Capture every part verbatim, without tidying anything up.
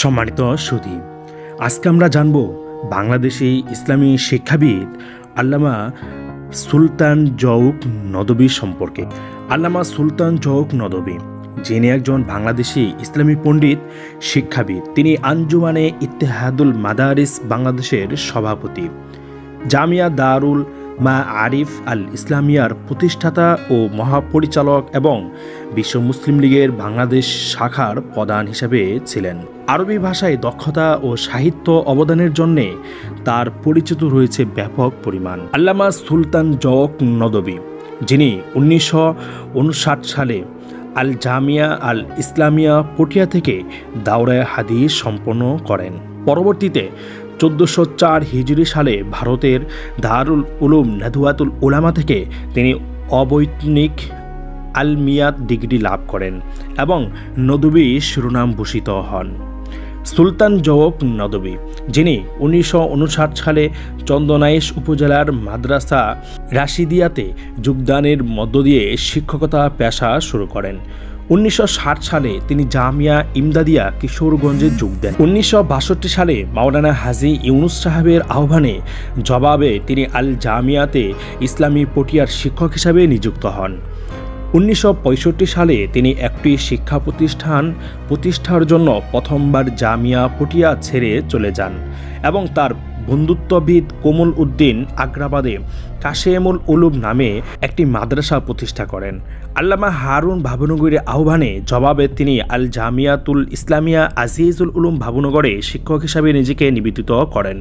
সম্মানিত সুধী, আজকে আমরা জানব বাংলাদেশি ইসলামী শিক্ষাবিদ আল্লামা সুলতান জৌক নদভী সম্পর্কে। আল্লামা সুলতান জৌক নদভী, যিনি একজন বাংলাদেশি ইসলামী পণ্ডিত, শিক্ষাবিদ। তিনি আঞ্জুমানে ইত্তেহাদুল মাদারিস বাংলাদেশের সভাপতি, জামিয়া দারুল মা আরিফ আল ইসলামিয়ার প্রতিষ্ঠাতা ও মহাপরিচালক এবং বিশ্ব মুসলিম লীগের বাংলাদেশ শাখার প্রধান হিসেবে ছিলেন। আরবি ভাষায় দক্ষতা ও সাহিত্য অবদানের জন্যে তার পরিচিত রয়েছে ব্যাপক পরিমাণ। আল্লামা সুলতান জৌক নদভী, যিনি উনিশশো উনষাট সালে আল জামিয়া আল ইসলামিয়া পটিয়া থেকে দাওরায়ে হাদিস সম্পন্ন করেন। পরবর্তীতে চোদ্দোশো চার হিজরি সালে ভারতের দারুল উলুম নাদওয়াতুল উলামা থেকে তিনি অবৈতনিক আলমিয়াত ডিগ্রি লাভ করেন এবং নদভী শিরোনাম ভূষিত হন। সুলতান জৌক নদভী, যিনি উনিশশো উনষাট সালে চন্দনাইশ উপজেলার মাদ্রাসা রাশিদিয়াতে যোগদানের মধ্য দিয়ে শিক্ষকতা পেশা শুরু করেন। উনিশশো ষাট সালে তিনি জামিয়া ইমদাদিয়া কিশোরগঞ্জে যোগ দেন। উনিশশো বাষট্টি সালে মাওলানা হাজী ইউনুস সাহেবের আহ্বানে জবাবে তিনি আল জামিয়াতে ইসলামী পটিয়ার শিক্ষক হিসাবে নিযুক্ত হন। উনিশশো পঁয়ষট্টি সালে তিনি একটি শিক্ষা প্রতিষ্ঠান প্রতিষ্ঠার জন্য প্রথমবার জামিয়া পটিয়া ছেড়ে চলে যান এবং তার বন্ধুত্ববিদ কোমল উদ্দিন আগ্রাবাদে কাশেমুল উলুম নামে একটি মাদ্রাসা প্রতিষ্ঠা করেন। আল্লামা হারুন ভাবনগরের আহ্বানে জবাবে তিনি আল জামিয়াতুল ইসলামিয়া আজিজুল উলুম ভাবনগরে শিক্ষক হিসাবে নিজেকে নিবেদিত করেন।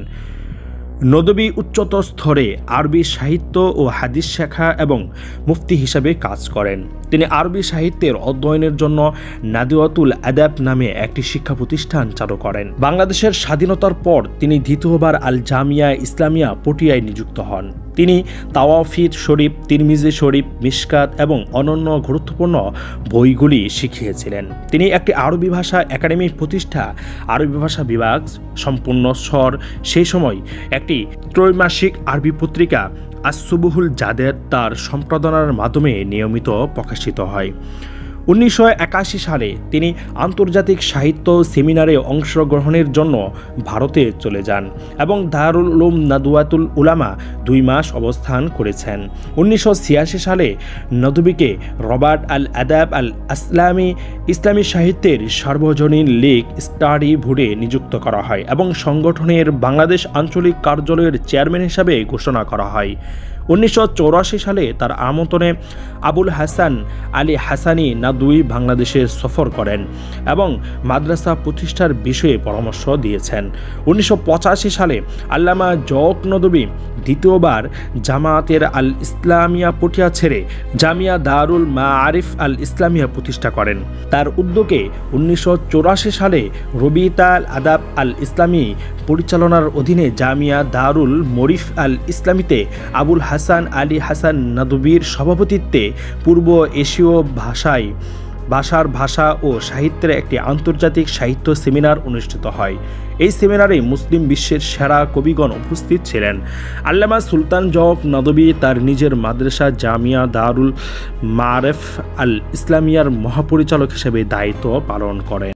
নদভী উচ্চতর স্তরে আরবি সাহিত্য ও হাদিস শেখা এবং মুফতি হিসাবে কাজ করেন। তিনি আরবি সাহিত্যের অধ্যয়নের জন্য নাদওয়াতুল আদাব নামে একটি শিক্ষা প্রতিষ্ঠান চালু করেন। বাংলাদেশের স্বাধীনতার পর তিনি দ্বিতীয়বার আল জামিয়া ইসলামিয়া পটিয়ায় নিযুক্ত হন। তিনি তাওয়াফিদ শরীফ, তিরমিজি শরীফ, মিশকাত এবং অন্যান্য গুরুত্বপূর্ণ বইগুলি শিখিয়েছিলেন। তিনি একটি আরবি ভাষা একাডেমি প্রতিষ্ঠা, আরবি ভাষা বিভাগ সম্পূর্ণ স্বর, সেই সময় একটি ত্রৈমাসিক আরবি পত্রিকা আসসুবুহুল জাদেদ তার সম্পাদনার মাধ্যমে নিয়মিত প্রকাশিত হয়। উনিশশো একাশি সালে তিনি আন্তর্জাতিক সাহিত্য সেমিনারে অংশগ্রহণের জন্য ভারতে চলে যান এবং দারুল উলুম নাদওয়াতুল উলামা দুই মাস অবস্থান করেছেন। উনিশশো ছিয়াশি সালে নদভীকে রবার্ট আল আদাব আল আসলামি ইসলামী সাহিত্যের সার্বজনীন লীগ স্টাডি বোর্ডে নিযুক্ত করা হয় এবং সংগঠনের বাংলাদেশ আঞ্চলিক কার্যালয়ের চেয়ারম্যান হিসাবে ঘোষণা করা হয়। উনিশশো চৌরাশি সালে তার আমন্ত্রণে আবুল হাসান আলী হাসানি নাদভী বাংলাদেশে সফর করেন এবং মাদ্রাসা প্রতিষ্ঠার বিষয়ে পরামর্শ দিয়েছেন। উনিশশো পঁচাশি সালে আল্লামা জৌক নদভী দ্বিতীয়বার জামায়াতের আল ইসলামিয়া পটিয়া ছেড়ে জামিয়া দারুল মা আরিফ আল ইসলামিয়া প্রতিষ্ঠা করেন। তার উদ্যোগে উনিশশো চৌরাশি সালে রবিতাল আদাব আল ইসলামী পরিচালনার অধীনে জামিয়া দারুল মরিফ আল ইসলামীতে আবুল হাসান আলী হাসান নদভীর সভাপতিত্বে পূর্ব এশীয় ভাষায় ভাষার ভাষা ও সাহিত্যের একটি আন্তর্জাতিক সাহিত্য সেমিনার অনুষ্ঠিত হয়। এই সেমিনারে মুসলিম বিশ্বের সেরা কবিগণ উপস্থিত ছিলেন। আল্লামা সুলতান জৌক নদভী তার নিজের মাদ্রাসা জামিয়া দারুল মাআরিফ আল ইসলামিয়ার মহাপরিচালক হিসেবে দায়িত্ব পালন করেন।